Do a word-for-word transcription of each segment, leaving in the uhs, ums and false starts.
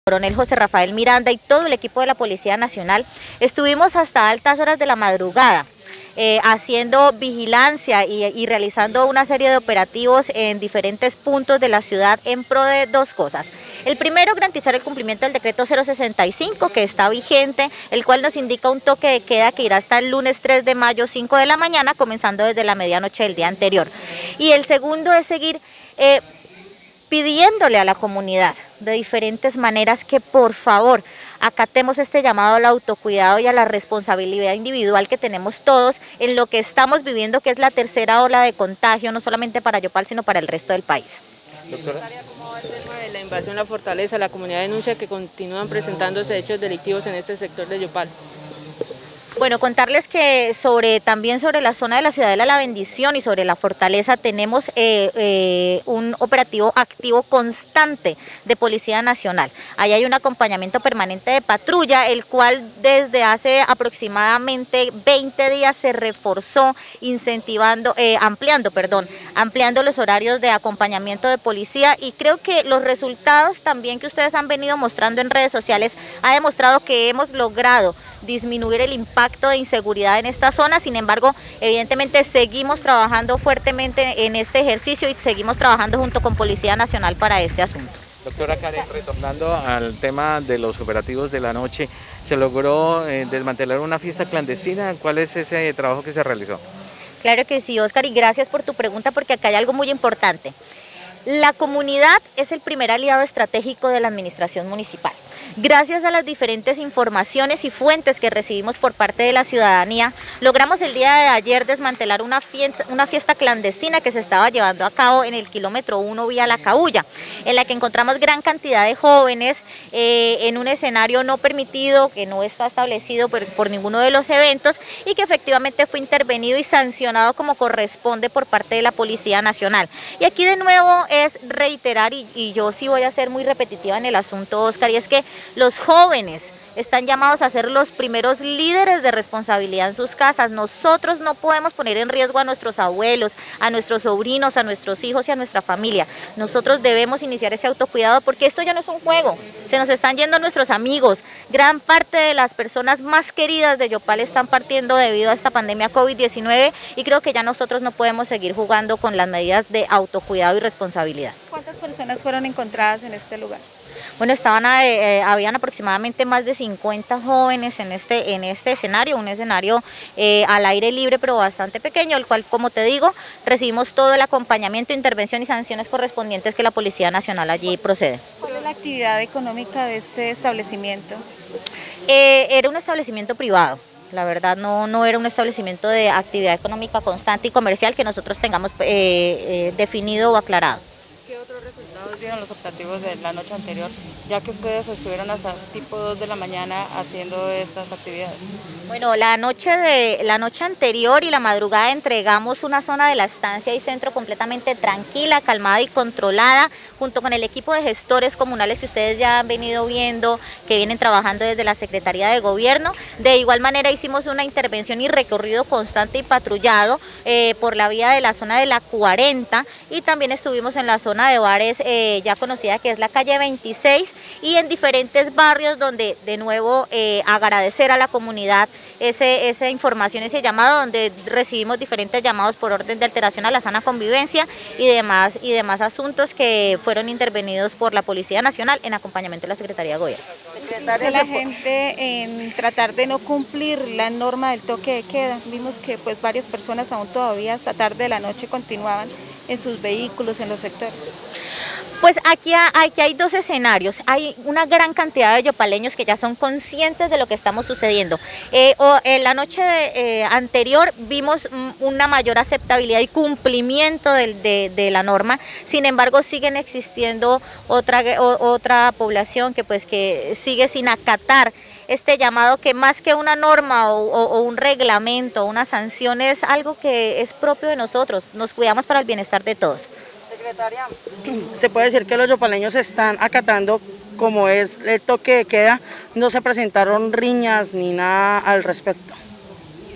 Coronel José Rafael Miranda y todo el equipo de la Policía Nacional, estuvimos hasta altas horas de la madrugada eh, haciendo vigilancia y, y realizando una serie de operativos en diferentes puntos de la ciudad en pro de dos cosas. El primero, garantizar el cumplimiento del decreto cero sesenta y cinco que está vigente, el cual nos indica un toque de queda que irá hasta el lunes tres de mayo, cinco de la mañana, comenzando desde la medianoche del día anterior. Y el segundo es seguir eh, pidiéndole a la comunidad de diferentes maneras que por favor acatemos este llamado al autocuidado y a la responsabilidad individual que tenemos todos en lo que estamos viviendo, que es la tercera ola de contagio, no solamente para Yopal, sino para el resto del país. Doctora, ¿cómo va el tema de la invasión a la fortaleza? La comunidad denuncia que continúan presentándose hechos delictivos en este sector de Yopal. Bueno, contarles que sobre también sobre la zona de la Ciudadela La Bendición y sobre la fortaleza tenemos eh, eh, un operativo activo constante de Policía Nacional. Ahí hay un acompañamiento permanente de patrulla, el cual desde hace aproximadamente veinte días se reforzó, incentivando, eh, ampliando, perdón, ampliando los horarios de acompañamiento de policía, y creo que los resultados también que ustedes han venido mostrando en redes sociales ha demostrado que hemos logrado disminuir el impacto de inseguridad en esta zona. Sin embargo, evidentemente seguimos trabajando fuertemente en este ejercicio y seguimos trabajando junto con Policía Nacional para este asunto. Doctora Karen, retornando al tema de los operativos de la noche, ¿se logró eh, desmantelar una fiesta clandestina? ¿Cuál es ese trabajo que se realizó? Claro que sí, Oscar, y gracias por tu pregunta, porque acá hay algo muy importante. La comunidad es el primer aliado estratégico de la administración municipal. Gracias a las diferentes informaciones y fuentes que recibimos por parte de la ciudadanía, logramos el día de ayer desmantelar una fiesta, una fiesta clandestina que se estaba llevando a cabo en el kilómetro uno vía La Cabulla, en la que encontramos gran cantidad de jóvenes eh, en un escenario no permitido, que no está establecido por, por ninguno de los eventos, y que efectivamente fue intervenido y sancionado como corresponde por parte de la Policía Nacional. Y aquí de nuevo es reiterar, y, y yo sí voy a ser muy repetitiva en el asunto, Oscar, y es que los jóvenes están llamados a ser los primeros líderes de responsabilidad en sus casas. Nosotros no podemos poner en riesgo a nuestros abuelos, a nuestros sobrinos, a nuestros hijos y a nuestra familia. Nosotros debemos iniciar ese autocuidado, porque esto ya no es un juego. Se nos están yendo nuestros amigos. Gran parte de las personas más queridas de Yopal están partiendo debido a esta pandemia COVID diecinueve, y creo que ya nosotros no podemos seguir jugando con las medidas de autocuidado y responsabilidad. ¿Cuántas personas fueron encontradas en este lugar? Bueno, estaban, eh, habían aproximadamente más de cincuenta jóvenes en este, en este escenario, un escenario eh, al aire libre pero bastante pequeño, el cual, como te digo, recibimos todo el acompañamiento, intervención y sanciones correspondientes que la Policía Nacional allí procede. ¿Cuál es la actividad económica de este establecimiento? Eh, era un establecimiento privado. La verdad no, no era un establecimiento de actividad económica constante y comercial que nosotros tengamos eh, eh, definido o aclarado. ¿Qué otros resultados dieron los operativos de la noche anterior, ya que ustedes estuvieron hasta tipo dos de la mañana haciendo estas actividades? Bueno, la noche, de, la noche anterior y la madrugada entregamos una zona de la estancia y centro completamente tranquila, calmada y controlada, junto con el equipo de gestores comunales que ustedes ya han venido viendo, que vienen trabajando desde la Secretaría de Gobierno. De igual manera hicimos una intervención y recorrido constante y patrullado eh, por la vía de la zona de la cuarenta, y también estuvimos en la zona de bares eh, ya conocida, que es la calle veintiséis, y en diferentes barrios donde de nuevo eh, agradecer a la comunidad ese, esa información, ese llamado, donde recibimos diferentes llamados por orden de alteración a la sana convivencia y demás, y demás asuntos que fueron intervenidos por la Policía Nacional en acompañamiento de la Secretaría de Gobierno. ¿Insiste la gente en tratar de no cumplir la norma del toque de queda? Vimos que pues varias personas aún todavía hasta tarde de la noche continuaban en sus vehículos en los sectores. Pues aquí, aquí hay dos escenarios. Hay una gran cantidad de yopaleños que ya son conscientes de lo que estamos sucediendo. Eh, o, en la noche de, eh, anterior vimos una mayor aceptabilidad y cumplimiento de, de, de la norma. Sin embargo, siguen existiendo otra, o, otra población que, pues, que sigue sin acatar este llamado, que más que una norma o, o, o un reglamento, una sanción, es algo que es propio de nosotros. Nos cuidamos para el bienestar de todos. Secretaria, se puede decir que los yopaleños están acatando como es el toque de queda, no se presentaron riñas ni nada al respecto.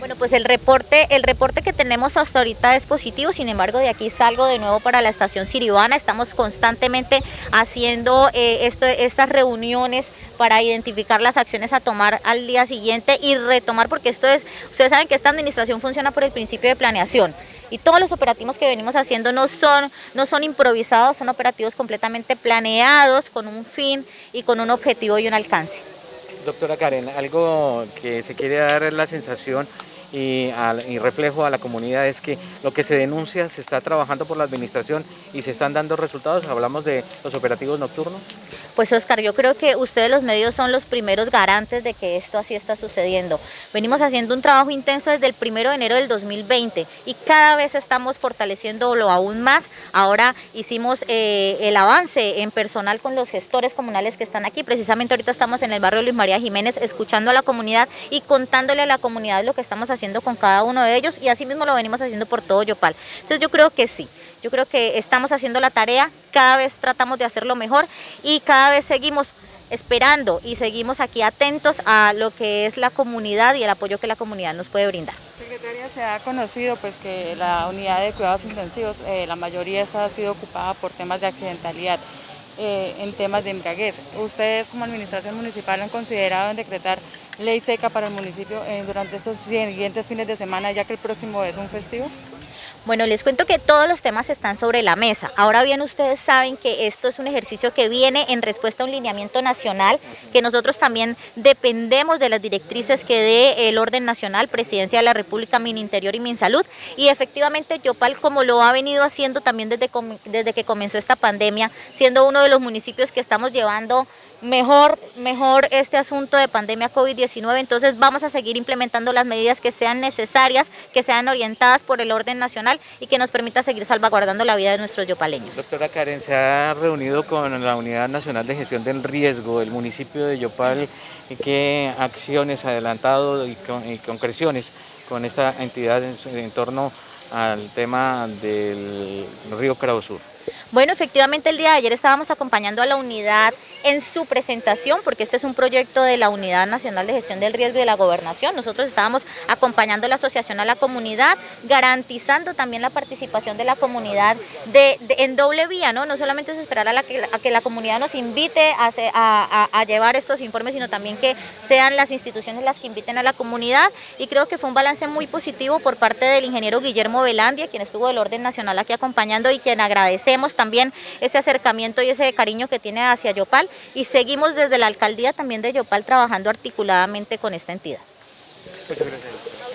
Bueno, pues el reporte, el reporte que tenemos hasta ahorita es positivo, sin embargo de aquí salgo de nuevo para la estación Siribana, estamos constantemente haciendo eh, esto, estas reuniones para identificar las acciones a tomar al día siguiente y retomar, porque esto es, ustedes saben que esta administración funciona por el principio de planeación. Y todos los operativos que venimos haciendo no son, no son improvisados, son operativos completamente planeados con un fin y con un objetivo y un alcance. Doctora Karen, algo que se quiere dar la sensación y, al, y reflejo a la comunidad es que lo que se denuncia se está trabajando por la administración y se están dando resultados. Hablamos de los operativos nocturnos. Pues Oscar, yo creo que ustedes los medios son los primeros garantes de que esto así está sucediendo. Venimos haciendo un trabajo intenso desde el primero de enero del dos mil veinte y cada vez estamos fortaleciéndolo aún más. Ahora hicimos eh, el avance en personal con los gestores comunales que están aquí. Precisamente ahorita estamos en el barrio Luis María Jiménez escuchando a la comunidad y contándole a la comunidad lo que estamos haciendo con cada uno de ellos, y así mismo lo venimos haciendo por todo Yopal. Entonces yo creo que sí. Yo creo que estamos haciendo la tarea, cada vez tratamos de hacerlo mejor y cada vez seguimos esperando y seguimos aquí atentos a lo que es la comunidad y el apoyo que la comunidad nos puede brindar. Secretaria, se ha conocido pues que la unidad de cuidados intensivos, eh, la mayoría esta ha sido ocupada por temas de accidentalidad, eh, en temas de embriaguez. ¿Ustedes como administración municipal han considerado en decretar ley seca para el municipio eh, durante estos siguientes fines de semana, ya que el próximo es un festivo? Bueno, les cuento que todos los temas están sobre la mesa. Ahora bien, ustedes saben que esto es un ejercicio que viene en respuesta a un lineamiento nacional, que nosotros también dependemos de las directrices que dé el orden nacional, Presidencia de la República, Mininterior y Minsalud, y efectivamente Yopal, como lo ha venido haciendo también desde, desde que comenzó esta pandemia, siendo uno de los municipios que estamos llevando mejor, mejor este asunto de pandemia COVID diecinueve, entonces vamos a seguir implementando las medidas que sean necesarias, que sean orientadas por el orden nacional y que nos permita seguir salvaguardando la vida de nuestros yopaleños. Doctora Karen, se ha reunido con la Unidad Nacional de Gestión del Riesgo del municipio de Yopal. ¿Qué acciones ha adelantado y, con, y concreciones con esta entidad en, en torno al tema del río Carabobo? Bueno, efectivamente el día de ayer estábamos acompañando a la unidad en su presentación, porque este es un proyecto de la Unidad Nacional de Gestión del Riesgo y de la Gobernación. Nosotros estábamos acompañando la asociación a la comunidad, garantizando también la participación de la comunidad de, de, en doble vía, ¿no? No solamente es esperar a, la que, a que la comunidad nos invite a, a, a, a llevar estos informes, sino también que sean las instituciones las que inviten a la comunidad, y creo que fue un balance muy positivo por parte del ingeniero Guillermo Velandia, quien estuvo del orden nacional aquí acompañando y quien agradecemos también ese acercamiento y ese cariño que tiene hacia Yopal, y seguimos desde la alcaldía también de Yopal trabajando articuladamente con esta entidad. Muchas gracias.